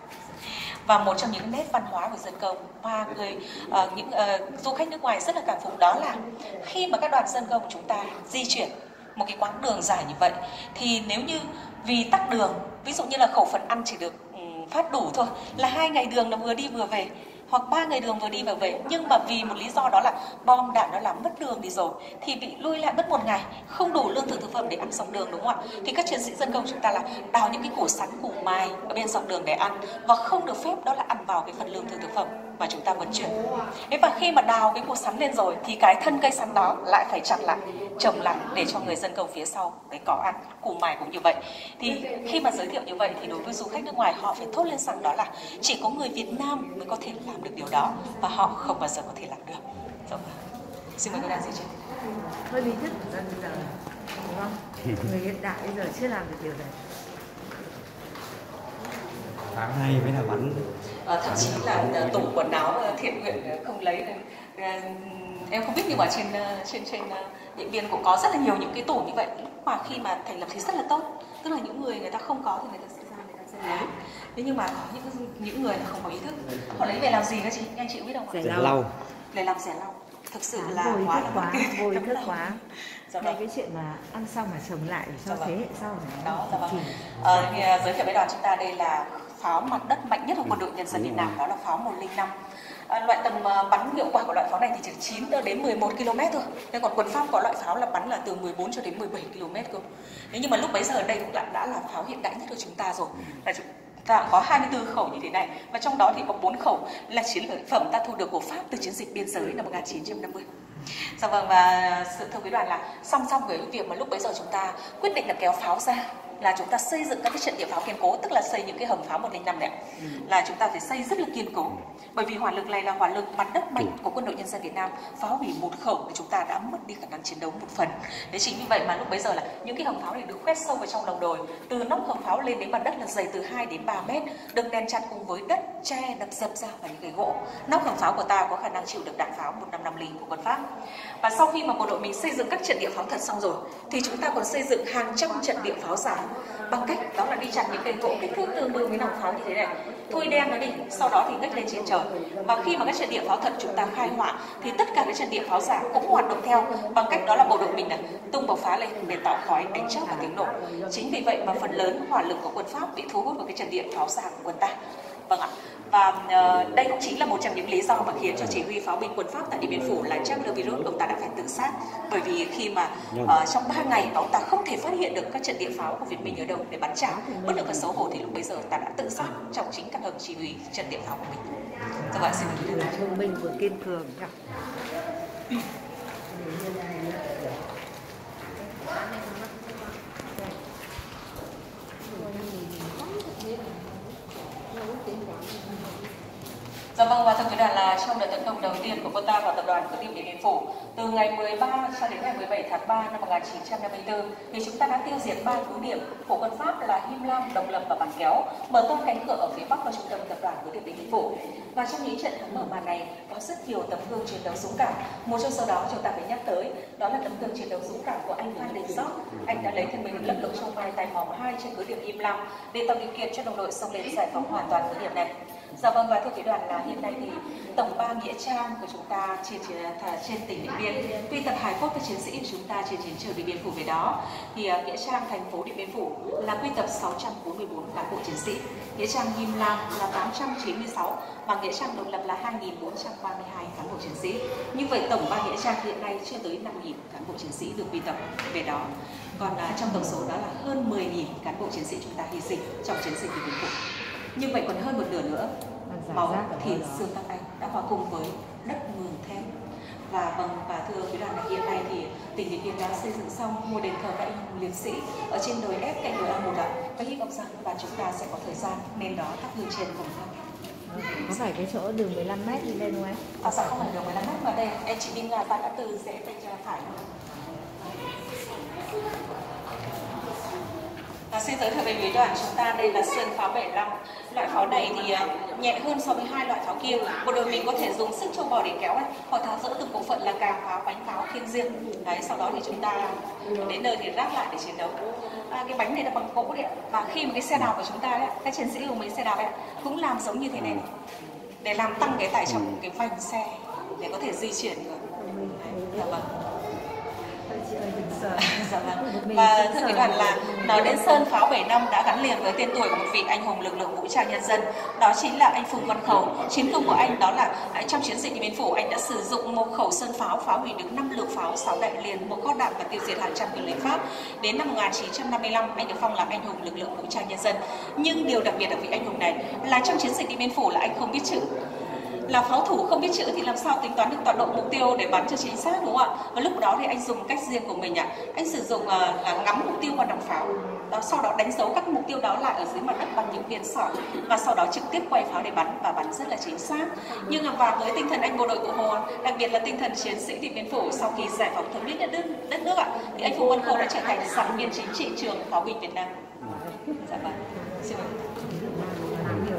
S2: Và một trong những nét văn hóa của dân công mà người uh, những uh, du khách nước ngoài rất là cảm phục đó là khi mà các đoàn dân công của chúng ta di chuyển một cái quãng đường dài như vậy, thì nếu như vì tắc đường, ví dụ như là khẩu phần ăn chỉ được um, phát đủ thôi, là hai ngày đường là vừa đi vừa về, hoặc ba ngày đường vừa đi vừa về, nhưng mà vì một lý do đó là bom đạn nó làm mất đường đi rồi thì bị lui lại mất một ngày, không đủ lương thực thực phẩm để ăn dọc đường, đúng không ạ? Thì các chiến sĩ dân công chúng ta là đào những cái củ sắn, củ mai ở bên dọc đường để ăn, và không được phép đó là ăn vào cái phần lương thực thực phẩm mà chúng ta vận chuyển. Thế và khi mà đào cái củ sắn lên rồi thì cái thân cây sắn đó lại phải chặt lại, trồng lại để cho người dân công phía sau để có ăn. Củ mài cũng như vậy. Thì khi mà giới thiệu như vậy thì đối với du khách nước ngoài họ phải thốt lên rằng đó là chỉ có người Việt Nam mới có thể làm được điều đó, và họ không bao giờ có thể làm được. Dạ. Xin mời các bạn di chuyển.
S3: Hơi bí thức của dân bây giờ, đúng không? Người hiện đại bây giờ chưa làm được điều này.
S1: pháo hay với là bắn
S2: À, thậm chí là uh, tủ quần áo uh, thiện nguyện uh, không lấy uh, em không biết, nhưng mà trên uh, trên trên uh, Điện Biên cũng có rất là nhiều những cái tủ như vậy, mà khi mà thành lập thì rất là tốt, tức là những người người ta không có thì người ta sẽ ra người ta sẽ lấy. Thế nhưng mà có những những người không có ý thức, họ lấy về làm gì các chị, anh chị biết không ạ?
S3: Rẻ
S1: rẻ
S3: lau.
S1: lau.
S2: Để làm rẻ lau, thực sự
S3: À,
S2: là
S3: vô ý
S2: quá
S3: thức
S2: là
S3: quá, vô ý thức quá.
S2: Dạ
S3: Ngay
S2: vâng.
S3: cái chuyện mà ăn xong mà trồng lại cho
S2: Dạ vâng.
S3: thế hệ sau này.
S2: Đó, dạ vâng.
S3: Thì
S2: Ờ, thì, uh, giới thiệu với đoàn chúng ta đây là pháo mặt đất mạnh nhất của quân đội nhân dân Việt Nam, đó là pháo một không năm. À, loại tầm uh, bắn hiệu quả của loại pháo này thì chỉ chín đến mười một ki lô mét thôi. Thế còn quân Pháp có loại pháo là bắn là từ mười bốn cho đến mười bảy ki lô mét cơ. Thế nhưng mà lúc bấy giờ đây cũng đã, đã là pháo hiện đại nhất của chúng ta rồi. Là chúng ta có hai mươi tư khẩu như thế này, và trong đó thì có bốn khẩu là chiến lợi phẩm ta thu được của Pháp từ chiến dịch biên giới năm một nghìn chín trăm năm mươi. Dạ vâng, và sự thưa quý đoàn là song song với việc mà lúc bấy giờ chúng ta quyết định là kéo pháo ra, là chúng ta xây dựng các cái trận địa pháo kiên cố, tức là xây những cái hầm pháo một không năm này, là chúng ta phải xây rất là kiên cố, bởi vì hỏa lực này là hỏa lực mặt đất mạnh của quân đội nhân dân Việt Nam. Pháo hủy một khẩu thì chúng ta đã mất đi khả năng chiến đấu một phần. Thế chính vì vậy mà lúc bấy giờ là những cái hầm pháo này được khoét sâu vào trong lòng đồi, từ nóc hầm pháo lên đến mặt đất là dày từ hai đến ba mét, được đen chặt cùng với đất tre đập dập ra và những cái gỗ. Nóc hầm pháo của ta có khả năng chịu được đạn pháo một năm năm ly của quân Pháp. Và sau khi mà bộ đội mình xây dựng các trận địa pháo thật xong rồi, thì chúng ta còn xây dựng hàng trăm trận địa pháo giả bằng cách đó là đi chặt những cây gỗ kích thước tương đương với nòng pháo như thế này, thui đen nó đi, sau đó thì ngách lên trên trời. Và khi mà các trận địa pháo thật chúng ta khai hỏa thì tất cả các trận địa pháo giả cũng hoạt động theo, bằng cách đó là bộ đội mình là tung bộc phá lên để tạo khói, đánh chớp và tiếng nổ. Chính vì vậy mà phần lớn hỏa lực của quân Pháp bị thu hút vào cái trận địa pháo giả của quân ta. Vâng ạ. Và uh, đây cũng chính là một trong những lý do mà khiến cho chỉ huy pháo binh quân Pháp tại Điện Biên Phủ là Jacques Le Virus, ông ta đã phải tự sát, bởi vì khi mà uh, trong ba ngày ông ta không thể phát hiện được các trận địa pháo của Việt Minh ở đâu để bắn trả, bất lực và xấu hổ, thì lúc bấy giờ ta đã tự sát trong chính căn hầm chỉ huy trận địa pháo của mình. Dạ vâng, xin
S3: vừa thông minh vừa kiên cường.
S2: Dạ vâng, và thưa quý đoàn là trong đợt tấn công đầu tiên của quân ta vào tập đoàn cứ điểm Điện Biên Phủ từ ngày mười ba cho đến ngày mười bảy tháng ba năm một nghìn chín trăm năm mươi tư, thì chúng ta đã tiêu diệt ba cứ điểm của quân Pháp là Him Lam, Đồng Lập và Bản Kéo, mở tung cánh cửa ở phía bắc của trung tâm tập đoàn cứ điểm Điện Biên Phủ. Và trong những trận thắng mở màn này có rất nhiều tấm gương chiến đấu dũng cảm. Một trong số đó chúng ta phải nhắc tới, đó là tấm gương chiến đấu dũng cảm của anh Phan Đình Giót. Anh đã lấy thân mình lẫn lộn trong vai tay mỏng hai trên cứ điểm Him Lam để tạo điều kiện cho đồng đội xông lên giải phóng hoàn toàn cứ điểm này. Dạ vâng, và thưa quý đoàn là hiện nay thì tổng ban nghĩa trang của chúng ta trên trên tỉnh Điện Biên quy tập hài cốt các chiến sĩ của chúng ta trên chiến trường Điện Biên Phủ về đó, thì uh, nghĩa trang thành phố Điện Biên Phủ là quy tập sáu trăm bốn mươi tư cán bộ chiến sĩ, nghĩa trang Him Lam là tám trăm chín mươi sáu và nghĩa trang Đồng Lập là hai nghìn bốn trăm ba mươi hai cán bộ chiến sĩ. Như vậy tổng ban nghĩa trang hiện nay chưa tới năm nghìn cán bộ chiến sĩ được quy tập về đó. Còn uh, trong tổng số đó là hơn mười nghìn cán bộ chiến sĩ chúng ta hy sinh trong chiến dịch Điện Biên Phủ. Như vậy còn hơn một nửa nữa, máu thịt xương các anh đã hòa cùng với đất mường then. Và vâng, và thưa quý đoàn là hiện nay thì tỉnh Điện Biên đã xây dựng xong một đền thờ các anh hùng liệt sĩ ở trên đồi ép cạnh đồi A một ạ. Và hy vọng rằng và chúng ta sẽ có thời gian nên đó thắp hương trên cùng thăm.
S3: Có phải cái chỗ đường mười lăm mét đi lên không em?
S2: À, sao không phải đường mười lăm mét vào đây? Em chỉ đi là bạn đã từ rẽ tay phải. À, xin giới thiệu về quý đoàn chúng ta, đây là sơn pháo bảy lăm. Loại pháo này thì uh, nhẹ hơn so với hai loại pháo kia. Bộ đội mình có thể dùng sức châu bò để kéo ấy, hoặc tháo dỡ từng bộ phận là càng pháo, bánh pháo khiên riêng. Đấy, sau đó thì chúng ta đến nơi thì ráp lại để chiến đấu. À, cái bánh này là bằng gỗ đấy ạ. Và khi mà cái xe đạp của chúng ta đấy, các chiến sĩ của mình xe đạp ấy, cũng làm giống như thế này, này để làm tăng cái tải trọng của cái vành xe để có thể di chuyển được. Dạ vâng. Dạ vâng. Và thưa quý đoàn là nói đến sơn pháo bảy năm đã gắn liền với tên tuổi của một vị anh hùng lực lượng vũ trang nhân dân, đó chính là anh Phùng Văn Khẩu. Chiến công của anh đó là trong chiến dịch Điện Biên Phủ, anh đã sử dụng một khẩu sơn pháo phá hủy được năm lựu pháo, sáu đại liền, một kho đạn và tiêu diệt hàng trăm quân lính Pháp. Đến năm một nghìn chín trăm năm mươi lăm, anh được phong làm anh hùng lực lượng vũ trang nhân dân. Nhưng điều đặc biệt ở vị anh hùng này là trong chiến dịch Điện Biên Phủ là anh không biết chữ. Là pháo thủ không biết chữ thì làm sao tính toán được tọa độ mục tiêu để bắn cho chính xác, đúng không ạ? Và lúc đó thì anh dùng cách riêng của mình ạ. Anh sử dụng uh, là ngắm mục tiêu qua nòng pháo, đó sau đó đánh dấu các mục tiêu đó lại ở dưới mặt đất bằng những viên sỏi, và sau đó trực tiếp quay pháo để bắn và bắn rất là chính xác. Nhưng mà và với tinh thần anh bộ đội Cụ Hồ, đặc biệt là tinh thần chiến sĩ Điện Biên Phủ sau khi giải phóng thống nhất đất nước, đất nước ạ, thì anh Phùng Văn Khẩu đã trở thành giảng viên chính trị trường pháo binh Việt Nam. Dạ vâng. Xin mời.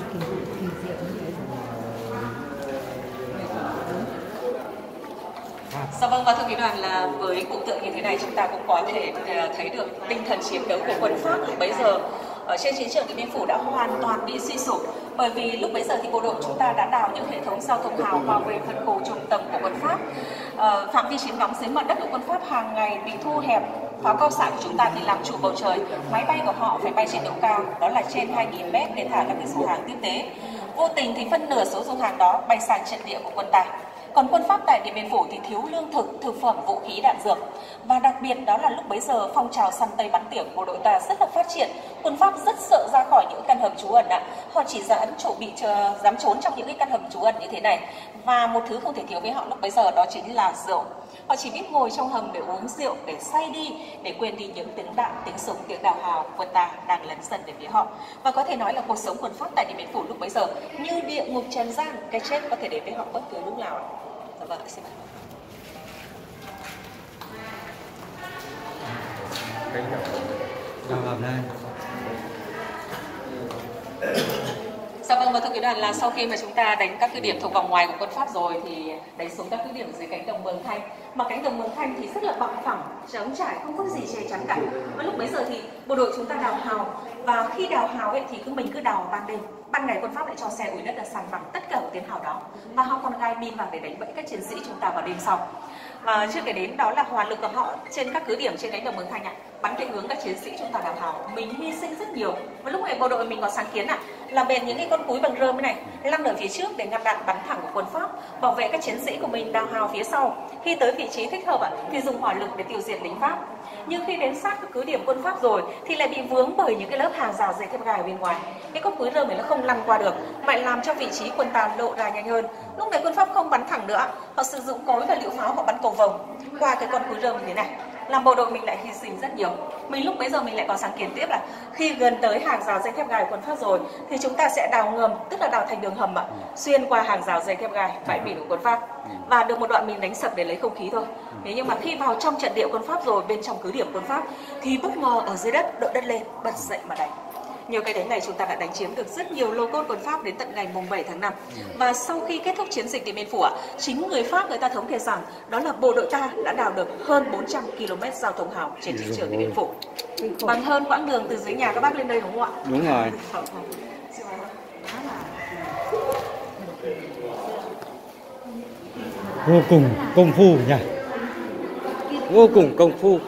S2: Dạ vâng, và thưa quý đoàn là với cụm tượng như thế này chúng ta cũng có thể thấy được tinh thần chiến đấu của quân Pháp lúc bấy giờ ở trên chiến trường Điện Biên Phủ đã hoàn toàn bị suy sụp, bởi vì lúc bấy giờ thì bộ đội chúng ta đã đào những hệ thống giao thông hào bảo vệ phân khu trung tâm của quân Pháp. À, phạm vi chiếm đóng dưới mặt đất của quân Pháp hàng ngày bị thu hẹp. Pháo cao xạ của chúng ta thì làm chủ bầu trời, máy bay của họ phải bay trên độ cao, đó là trên hai nghìn mét để thả các cái xuồng hàng tiếp tế. Vô tình thì phân nửa số xuồng hàng đó bay sang trận địa của quân ta. Còn quân Pháp tại Điện Biên Phủ thì thiếu lương thực, thực phẩm, vũ khí, đạn dược. Và đặc biệt đó là lúc bấy giờ phong trào săn Tây bắn tỉa của bộ đội ta rất là phát triển. Quân Pháp rất sợ ra khỏi những căn hầm trú ẩn ạ. Họ chỉ dám chủ bị chờ, dám trốn trong những cái căn hầm trú ẩn như thế này. Và một thứ không thể thiếu với họ lúc bấy giờ đó chính là rượu. Họ chỉ biết ngồi trong hầm để uống rượu, để say đi, để quên đi những tiếng đạn, tiếng súng, tiếng đào hào quân ta đang lấn dần đến phía họ. Và có thể nói là cuộc sống quân Pháp tại Điện Biên Phủ lúc bấy giờ như địa ngục trần gian, cái chết có thể đến với họ bất cứ lúc nào. Dạ vâng, xin mời.
S1: Cánh đào hầm này.
S2: Dạ vâng, và thưa quý đoàn là sau khi mà chúng ta đánh các cứ điểm thuộc vòng ngoài của quân Pháp rồi thì đánh xuống các cứ điểm dưới cánh đồng Mường Thanh. Mà cánh đồng Mường Thanh thì rất là bằng phẳng, trống trải, không có gì che chắn cả. Và lúc bấy giờ thì bộ đội chúng ta đào hào, và khi đào hào ấy thì cứ mình cứ đào ban đêm. Ban ngày quân Pháp lại cho xe ủi đất ở sàn bằng tất cả những tiếng hào đó, và họ còn gai min vào để đánh bẫy các chiến sĩ chúng ta vào đêm sau. À, chưa kể đến đó là hòa lực của họ trên các cứ điểm trên cánh đồng Mường Thanh ạ, bắn cái hướng các chiến sĩ chúng ta đào hào, mình hy sinh rất nhiều. Và lúc này bộ đội mình có sáng kiến ạ, là bền những cái con cúi bằng rơm này lăn ở phía trước để ngăn đạn bắn thẳng của quân Pháp, bảo vệ các chiến sĩ của mình đào hào phía sau. Khi tới vị trí thích hợp ạ thì dùng hỏa lực để tiêu diệt lính Pháp. Nhưng khi đến sát các cứ điểm quân Pháp rồi thì lại bị vướng bởi những cái lớp hàng rào dày thép gai ở bên ngoài. Cái cốc cúi rơm này nó không lăn qua được, lại làm cho vị trí quân ta lộ ra nhanh hơn. Lúc này quân Pháp không bắn thẳng nữa, họ sử dụng cối và lựu pháo, họ bắn cầu vồng qua cái con cúi rơm như thế này, làm bộ đội mình lại hy sinh rất nhiều. Mình lúc bấy giờ mình lại có sáng kiến tiếp là khi gần tới hàng rào dây thép gai của quân Pháp rồi thì chúng ta sẽ đào ngầm, tức là đào thành đường hầm ạ, xuyên qua hàng rào dây thép gai bãi biển của quân Pháp, và được một đoạn mình đánh sập để lấy không khí thôi. Thế nhưng mà khi vào trong trận địa quân Pháp rồi, bên trong cứ điểm quân Pháp thì bất ngờ ở dưới đất đội đất lên bật dậy mà đánh. Nhiều cái đánh này chúng ta đã đánh chiếm được rất nhiều lô cốt quân Pháp đến tận ngày mùng bảy tháng năm. Và sau khi kết thúc chiến dịch Điện Biên Phủ, chính người Pháp người ta thống kê rằng đó là bộ đội ta đã đào được hơn bốn trăm ki lô mét giao thông hào trên chiến trường Điện Biên Phủ. Bằng hơn quãng đường từ dưới nhà các bác lên đây đúng không ạ?
S1: Đúng rồi. Vô cùng công phu nhỉ? Vô cùng công phu.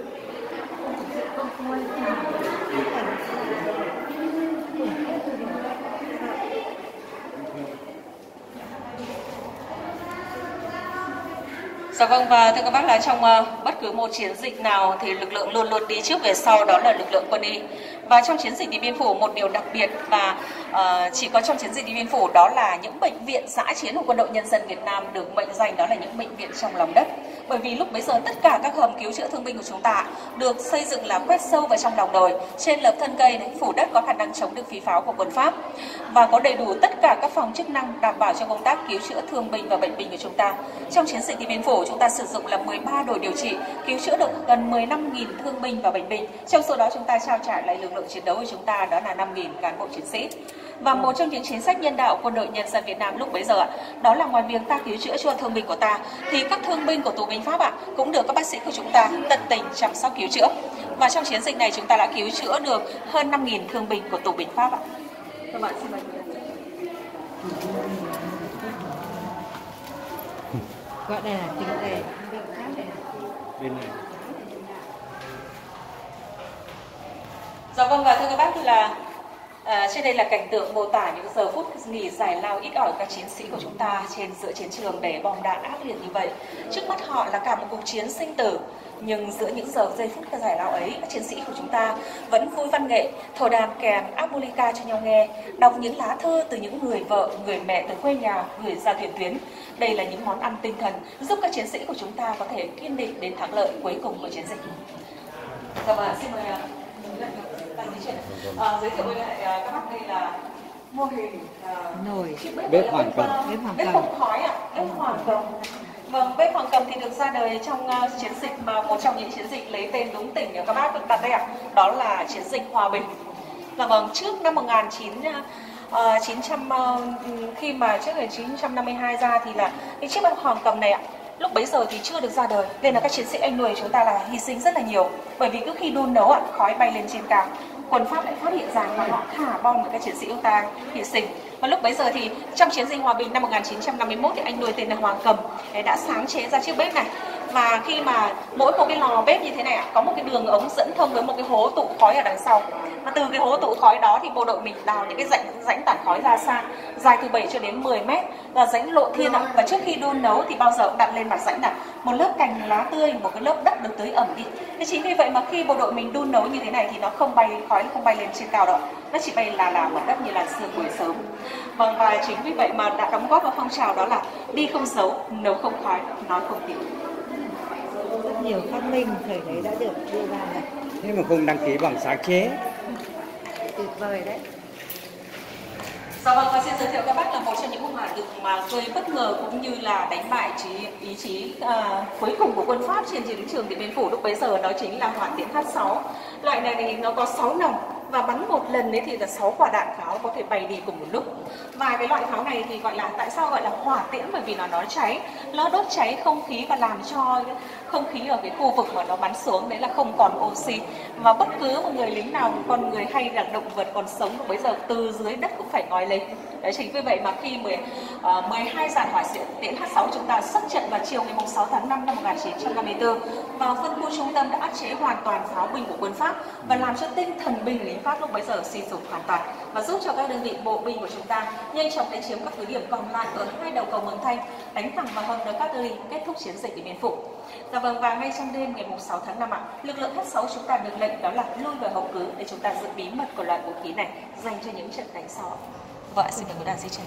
S2: Dạ vâng, và thưa các bác là trong uh, bất cứ một chiến dịch nào thì lực lượng luôn luôn đi trước về sau, đó là lực lượng quân y. Và trong chiến dịch Điện Biên Phủ một điều đặc biệt và uh, chỉ có trong chiến dịch Điện Biên Phủ đó là những bệnh viện dã chiến của Quân đội Nhân dân Việt Nam được mệnh danh đó là những bệnh viện trong lòng đất. Bởi vì lúc bấy giờ tất cả các hầm cứu chữa thương binh của chúng ta được xây dựng là quét sâu vào trong lòng đồi, trên lớp thân cây để phủ đất có khả năng chống được phí pháo của quân Pháp, và có đầy đủ tất cả các phòng chức năng đảm bảo cho công tác cứu chữa thương binh và bệnh binh của chúng ta. Trong chiến dịch Điện Biên Phủ chúng ta sử dụng là mười ba đội điều trị, cứu chữa được gần mười lăm nghìn thương binh và bệnh binh. Trong số đó chúng ta trao trả lại lực lượng chiến đấu của chúng ta đó là năm nghìn cán bộ chiến sĩ. Và một trong những chính sách nhân đạo Quân đội Nhân dân Việt Nam lúc bấy giờ đó là ngoài việc ta cứu chữa cho thương binh của ta thì các thương binh của tù binh Pháp ạ cũng được các bác sĩ của chúng ta tận tình chăm sóc cứu chữa. Và trong chiến dịch này chúng ta đã cứu chữa được hơn năm nghìn thương binh của tù binh Pháp ạ. Các bạn xin mời.
S3: Gọi đây là tính đề.
S1: Bên này.
S2: Dạ vâng, và thưa các bác thì là à, trên đây là cảnh tượng mô tả những giờ phút nghỉ giải lao ít ỏi các chiến sĩ của chúng ta trên giữa chiến trường để bom đạn ác liệt như vậy. Trước mắt họ là cả một cuộc chiến sinh tử, nhưng giữa những giờ giây phút giải lao ấy, các chiến sĩ của chúng ta vẫn vui văn nghệ, thổi đàn kèn harmonica cho nhau nghe, đọc những lá thơ từ những người vợ, người mẹ từ quê nhà gửi ra tiền tuyến. Đây là những món ăn tinh thần giúp các chiến sĩ của chúng ta có thể kiên định đến thắng lợi cuối cùng của chiến dịch. Dạ vâng, xin mời À, giới thiệu với lại uh, các bác đây là mô hình uh,
S3: nồi
S2: bếp,
S1: bếp hoàng cầm,
S2: bếp, bếp không khói ạ, bếp hoàng cầm. Vâng, bếp hoàng cầm thì được ra đời trong uh, chiến dịch mà một trong những chiến dịch lấy tên đúng tỉnh các bác được đặt đây ạ, đó là chiến dịch Hòa Bình. Là vâng, trước năm một nghìn chín trăm uh, khi mà trước ngày chín trăm năm mươi hai ra thì là cái chiếc bếp hoàng cầm này ạ lúc bấy giờ thì chưa được ra đời, nên là các chiến sĩ anh nuôi chúng ta là hy sinh rất là nhiều. Bởi vì cứ khi đun nấu ạ, khói bay lên trên cao, quân Pháp lại phát hiện ra và họ thả bom để các chiến sĩ chúng ta hy sinh. Và lúc bấy giờ thì trong chiến dịch hòa bình năm một nghìn chín trăm năm mươi mốt thì anh nuôi tên là Hoàng Cầm đã sáng chế ra chiếc bếp này. Và khi mà mỗi một cái lò bếp như thế này có một cái đường ống dẫn thông với một cái hố tụ khói ở đằng sau. Và từ cái hố tụ khói đó thì bộ đội mình đào những cái rãnh rãnh tản khói ra xa, dài từ bảy cho đến mười mét, là rãnh lộ thiên ạ. Và trước khi đun nấu thì bao giờ cũng đặt lên mặt rãnh này một lớp cành lá tươi, một cái lớp đất được tưới ẩm đi. Thế chính vì vậy mà khi bộ đội mình đun nấu như thế này thì nó không bay khói, nó không bay lên trên cao đâu, nó chỉ bay là là mặt đất như là sương buổi sớm. Vâng, và chính vì vậy mà đã đóng góp vào phong trào đó là đi không dấu, nấu không khói, nói không tiếng.
S3: Rất nhiều phát minh thời đấy đã được đưa ra này.
S1: Thế mà không đăng ký bằng sáng chế.
S3: Tuyệt vời đấy.
S2: Dạ vâng, và xin giới thiệu các bác là một trong những hỏa lực mà gây bất ngờ cũng như là đánh bại trí, ý chí à, cuối cùng của quân Pháp trên chiến trường Điện Biên Phủ lúc bấy giờ, đó chính là hỏa tiễn H sáu. Loại này thì nó có sáu nòng và bắn một lần đấy thì là sáu quả đạn pháo có thể bày đi cùng một lúc. Và cái loại pháo này thì gọi là, tại sao gọi là hỏa tiễn? Bởi vì nó nó cháy, nó đốt cháy không khí và làm cho không khí ở cái khu vực mà nó bắn xuống đấy là không còn oxy. Và bất cứ một người lính nào, con người hay là động vật còn sống lúc bấy giờ từ dưới đất cũng phải ngoi lên. Đấy, chính vì vậy mà khi mười, uh, mười hai dàn hỏa tiễn H sáu chúng ta xuất trận vào chiều ngày sáu tháng năm năm một nghìn chín trăm năm mươi tư vào phân khu trung tâm đã áp chế hoàn toàn pháo binh của quân Pháp và làm cho tinh thần binh lính Pháp lúc bấy giờ suy sụp hoàn toàn, và giúp cho các đơn vị bộ binh của chúng ta nhanh chóng đánh chiếm các cứ điểm còn lại ở hai đầu cầu Mường Thanh, đánh thẳng vào hầm đờ Cát Tơ Ly, kết thúc chiến dịch Điện Biên Phủ. Dạ vâng, và ngay trong đêm ngày sáu tháng năm ạ, lực lượng H sáu chúng ta được lệnh đó là lui về hậu cứ để chúng ta giữ bí mật của loại vũ khí này dành cho những trận đánh sau. Vâng, xin mời quý đàn di chuyển.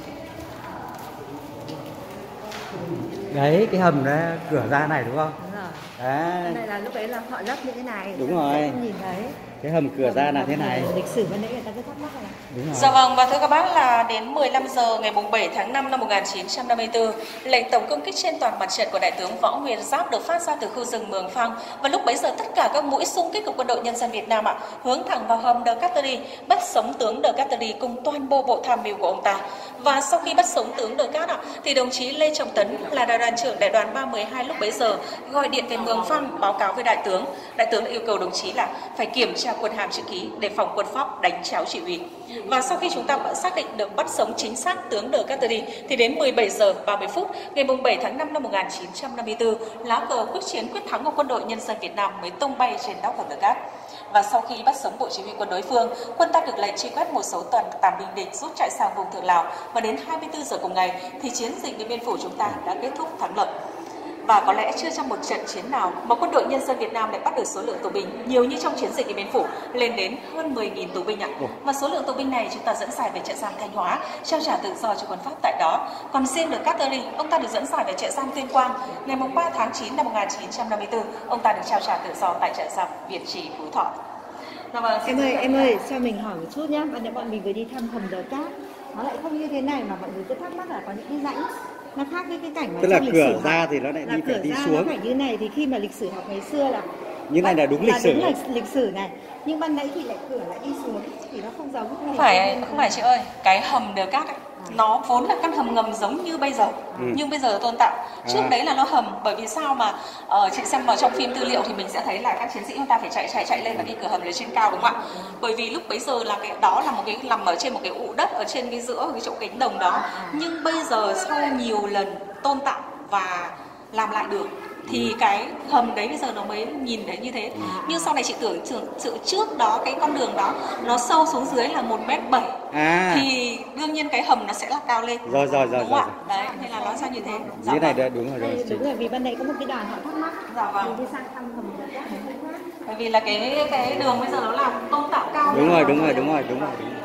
S1: Đấy, cái hầm đó, cửa ra này đúng không?
S3: Đúng rồi.
S1: Đấy.
S3: Đây là lúc đấy là họ lấp như thế này.
S1: Đúng rồi.
S3: Không nhìn thấy.
S1: Cái hầm cửa ra là thế này.
S3: Lịch sử ban nãy người ta cứ thắc mắc này.
S1: Đúng rồi.
S2: Dạ vâng, và thưa các bác là đến mười lăm giờ ngày bảy tháng năm năm một nghìn chín trăm năm mươi tư, lệnh tổng công kích trên toàn mặt trận của Đại tướng Võ Nguyên Giáp được phát ra từ khu rừng Mường Phăng, và lúc bấy giờ tất cả các mũi xung kích của Quân đội Nhân dân Việt Nam ạ hướng thẳng vào hầm đờ Cát Tơ Ly, bắt sống tướng đờ Cát Tơ Ly cùng toàn bộ bộ tham mưu của ông ta. Và sau khi bắt sống tướng đờ Cát ạ, thì đồng chí Lê Trọng Tấn là đại đoàn trưởng đại đoàn ba mười hai lúc bấy giờ gọi điện về Mường Phăng báo cáo với đại tướng. Đại tướng đã yêu cầu đồng chí là phải kiểm tra quân hàm chữ ký để phòng quân Pháp đánh cháo chỉ huy. Và sau khi chúng ta xác định được bắt sống chính xác tướng đờ Cát Tơ Ly thì đến mười bảy giờ ba mươi phút ngày bảy tháng năm năm một nghìn chín trăm năm mươi tư, lá cờ quyết chiến quyết thắng của Quân đội Nhân dân Việt Nam mới tung bay trên nóc hầm đờ Cát. Và sau khi bắt sống bộ chỉ huy quân đối phương, quân ta được lệnh truy quét một số toàn tàn binh địch rút chạy sang vùng Thượng Lào, và đến hai mươi tư giờ cùng ngày thì chiến dịch Điện Biên Phủ chúng ta đã kết thúc thắng lợi. Và có lẽ chưa trong một trận chiến nào mà Quân đội Nhân dân Việt Nam lại bắt được số lượng tù binh nhiều như trong chiến dịch Điện Biên Phủ, lên đến hơn mười nghìn tù binh ạ. Và số lượng tù binh này chúng ta dẫn giải về trại giam Thanh Hóa, trao trả tự do cho quân Pháp tại đó. Còn riêng đờ Cát Tơ Ly, ông ta được dẫn giải về trại giam Tuyên Quang. Ngày ba tháng chín năm một nghìn chín trăm năm mươi tư, ông ta được trao trả tự do tại trại giam Việt Trì, Phú Thọ.
S3: Vâng, em ơi, em ơi, cho mình hỏi một chút nhé. Ban nãy bọn mình vừa đi thăm hầm đờ Cát, nó lại không như thế này mà mọi người cứ thắc mắc là có những cái rãnh nó khác với cái cảnh mà
S1: tức là
S3: trong lịch
S1: cửa
S3: sử
S1: ra
S3: học.
S1: thì nó lại
S3: Là
S1: đi phải đi
S3: ra
S1: xuống.
S3: nó phải như này, thì khi mà lịch sử học ngày xưa là
S1: Như này là đúng lịch
S3: là
S1: sử.
S3: đúng lịch, lịch sử này, nhưng ban nãy thì lại cửa lại đi xuống thì nó không giống.
S2: Không phải, không phải chị ơi, cái hầm đờ Cát ấy, nó vốn là căn hầm ngầm giống như bây giờ, ừ. nhưng bây giờ tôn tạo. Trước à. đấy là nó hầm, bởi vì sao mà uh, chị xem vào trong phim tư liệu thì mình sẽ thấy là các chiến sĩ chúng ta phải chạy chạy chạy lên và đi cửa hầm lên trên cao, đúng không ạ? Bởi vì lúc bấy giờ là cái đó là một cái nằm ở trên một cái ụ đất ở trên cái giữa cái chỗ cánh đồng đó, nhưng bây giờ sau nhiều lần tôn tạo và làm lại được thì cái hầm đấy bây giờ nó mới nhìn thấy như thế. Nhưng sau này chị tưởng tưởng sự trước đó cái con đường đó nó sâu xuống dưới là một mét bảy, à. thì đương nhiên cái hầm nó sẽ là cao lên.
S1: Rồi rồi rồi
S2: đúng
S1: rồi.
S2: rồi. Đấy, nên là nó ra như thế.
S1: Dạ như này đúng rồi rồi.
S3: Đúng rồi, vì ban nãy có một cái đoàn họ thắc mắc.
S2: Dạ vâng.
S3: Mình đi sang thăm hầm đờ Cát không khác.
S2: Bởi vì là cái cái đường bây giờ nó làm tôn tạo cao.
S1: Đúng rồi, đúng rồi, đúng rồi, đúng rồi. Đúng rồi.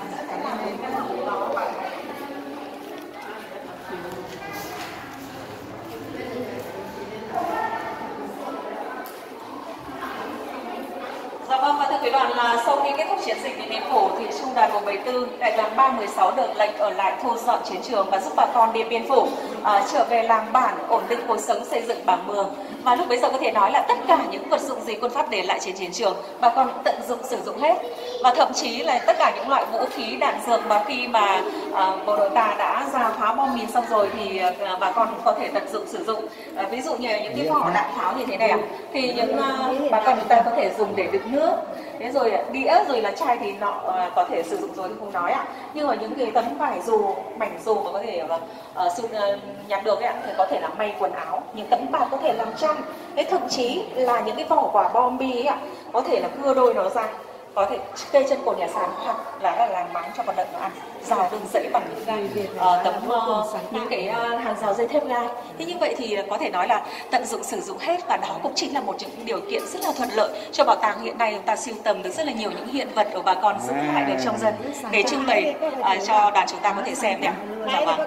S2: Dạ vâng, và thưa quý đoàn là sau khi kết thúc chiến dịch Điện Biên Phủ thì trung đoàn một bảy tư, đại đoàn ba mười sáu được lệnh ở lại thu dọn chiến trường và giúp bà con Điện Biên Phủ uh, trở về làng bản, ổn định cuộc sống, xây dựng bản mường. Và lúc bấy giờ có thể nói là tất cả những vật dụng gì quân Pháp để lại trên chiến trường bà con tận dụng sử dụng hết, và thậm chí là tất cả những loại vũ khí đạn dược mà khi mà uh, bộ đội ta đã ra phá bom mìn xong rồi thì uh, bà con cũng có thể tận dụng sử dụng. Uh, ví dụ như những cái vỏ đạn pháo như thế này ạ, thì những uh, bà con chúng ta có thể dùng để đựng nước, thế rồi đĩa rồi là chai thì nọ uh, có thể sử dụng rồi không nói ạ. Nhưng mà những cái tấm vải dù, mảnh dù mà có thể uh, uh, nhặt được ấy ạ, thì có thể là may quần áo, những tấm bạt có thể làm chăn, thế thậm chí là những cái vỏ quả bom bi ấy ạ, có thể là cưa đôi nó ra, có thể cây chân cột nhà sàn hoặc là, là làm máng cho con lợn nó ăn, rào đường rẫy bằng những gai, uh, tấm uh, những cái uh, hàng rào dây thép gai. Thế như vậy thì có thể nói là tận dụng sử dụng hết, và đó cũng chính là một những điều kiện rất là thuận lợi cho bảo tàng. Hiện nay chúng ta sưu tầm được rất là nhiều những hiện vật của bà con giữ lại được trong dân để trưng bày uh, cho đoàn chúng ta có thể xem đấy ạ. Dạ vâng.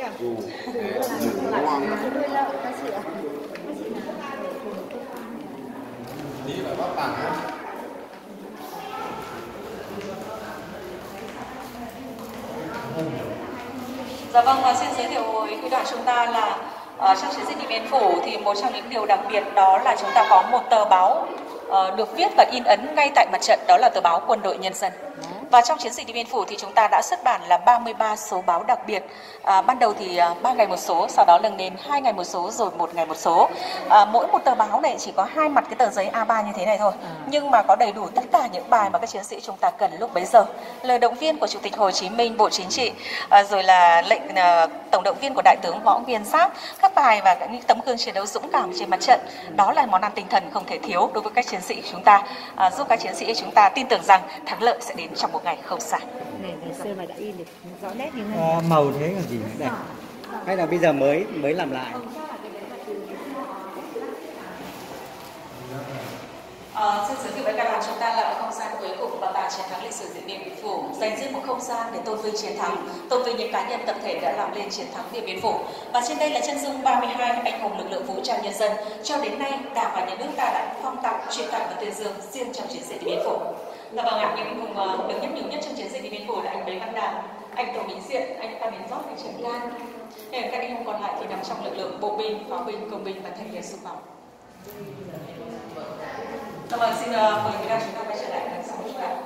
S2: Dạ vâng, và xin giới thiệu với quý đoàn chúng ta là uh, trong chiến dịch Điện Biên Phủ thì một trong những điều đặc biệt đó là chúng ta có một tờ báo uh, được viết và in ấn ngay tại mặt trận, đó là tờ báo Quân đội Nhân dân. Và trong chiến dịch Điện Biên Phủ thì chúng ta đã xuất bản là ba mươi ba số báo đặc biệt. À, ban đầu thì ba ngày một số, sau đó lần đến hai ngày một số, rồi một ngày một số. À, mỗi một tờ báo này chỉ có hai mặt cái tờ giấy A ba như thế này thôi, nhưng mà có đầy đủ tất cả những bài mà các chiến sĩ chúng ta cần lúc bấy giờ. Lời động viên của Chủ tịch Hồ Chí Minh, Bộ Chính trị, à, rồi là lệnh à, tổng động viên của Đại tướng Võ Nguyên Giáp, các bài và những tấm gương chiến đấu dũng cảm trên mặt trận. Đó là món ăn tinh thần không thể thiếu đối với các chiến sĩ chúng ta, à, giúp các chiến sĩ chúng ta tin tưởng rằng thắng lợi sẽ đến trong một ngày không xa.
S3: Này, ngày xưa mà đã in được rõ nét như này.
S1: À, màu thế còn gì nữa đẹp. Hay là bây giờ mới mới làm lại?
S2: À, xin giới thiệu với các bạn chúng ta là ở không gian cuối cùng bảo tàng chiến thắng lịch sử Điện Biên Phủ, dành riêng một không gian để tôn vinh chiến thắng, tôn vinh những cá nhân tập thể đã làm lên chiến thắng Điện Biên Phủ. Và trên đây là chân dung ba mươi hai anh hùng lực lượng vũ trang nhân dân cho đến nay Đảng và Nhà nước ta đã phong tặng, truyền tặng và tuyên dương riêng trong chiến dịch Điện Biên Phủ. Là vâng ạ, những anh hùng được nhắc nhiều nhất trong chiến dịch Điện Biên Phủ là anh Bế Văn Đàn, anh Tổ Mỹ Diện, anh Phan Đình Giót, anh Trần Lan. Các anh hùng còn lại thì nằm trong lực lượng bộ binh, pháo binh, công binh và thanh niên xung phong. Vâng, xin mời quý vị chúng ta quay trở lại đằng sau chúng ta.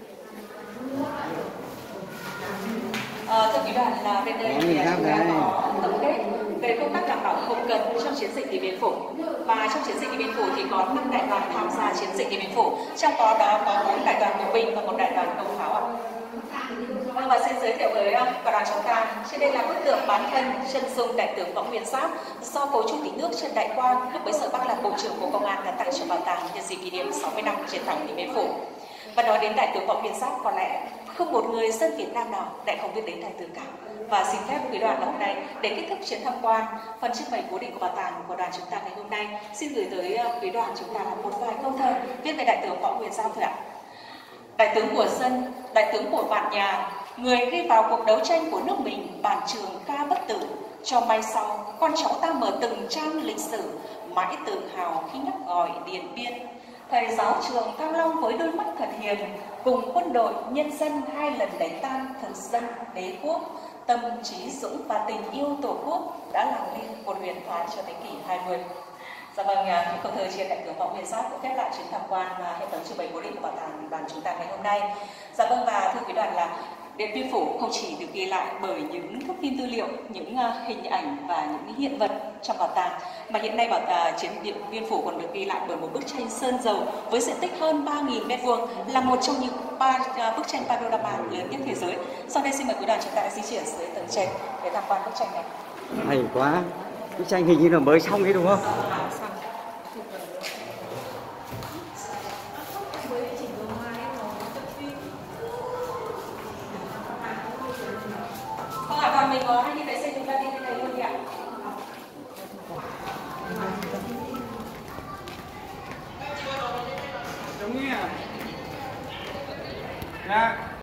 S2: À, thưa quý đoàn, là bên đây thì chúng ta có tổng kết về công tác đảm bảo hậu cần trong chiến dịch Điện Biên Phủ. Và trong chiến dịch Điện Biên Phủ thì có năm đại đoàn tham gia chiến dịch Điện Biên Phủ, trong đó đó có bốn đại đoàn bộ binh và một đại đoàn công pháo ạ. Vâng, và xin giới thiệu với cả đoàn chúng ta, trên đây là bức tượng bán thân chân dung đại tướng Võ Nguyên Giáp do cố chủ tịch nước Trần Đại Quang lúc bấy giờ bác làm bộ trưởng Bộ Công an đã tặng cho bảo tàng nhân dịp kỷ niệm sáu mươi năm chiến thắng Điện Biên Phủ. Và nói đến đại tướng Võ Nguyên Giáp, có lẽ không một người dân Việt Nam nào lại không biết đến đại tướng cả. Và xin phép quý đoàn là hôm nay để kết thúc chuyến tham quan phần trưng bày cố định của bảo tàng của đoàn chúng ta ngày hôm nay, xin gửi tới quý đoàn chúng ta là một vài câu thơ viết về đại tướng Võ Nguyên Giáp thôi ạ. Đại tướng của dân, đại tướng của vạn nhà, người ghi vào cuộc đấu tranh của nước mình bản trường ca bất tử, cho mai sau con cháu ta mở từng trang lịch sử, mãi tự hào khi nhắc gọi Điện Biên. Thầy giáo trường Thăng Long với đôi mắt thật hiền, cùng quân đội nhân dân hai lần đánh tan thực dân đế quốc, tâm trí dũng và tình yêu tổ quốc đã làm nên một huyền thoại cho thế kỷ hai mươi. Dạ vâng, những câu thơ trên đại tướng Võ Nguyên Giáp cũng khép lại chuyến tham quan hệ thống trưng bày cố định của bảo tàng đoàn chúng ta ngày hôm nay. Dạ vâng, và thưa quý đoàn là Điện Biên Phủ không chỉ được ghi lại bởi những thước phim tư liệu, những hình ảnh và những hiện vật trong bảo tàng, mà hiện nay bảo tàng chiến Điện Biên Phủ còn được ghi lại bởi một bức tranh sơn dầu với diện tích hơn ba nghìn mét vuông, là một trong những ba bức tranh panorama lớn nhất thế giới. Sau đây xin mời quý đoàn chúng ta di chuyển tới tầng trên để tham quan bức tranh này.
S1: Hay quá, bức tranh hình như là mới xong đấy đúng không?
S2: Vâng ạ, còn mình có hai như vệ sinh chúng ta đi bên này luôn đi ạ.
S5: Đúng nha. Dạ.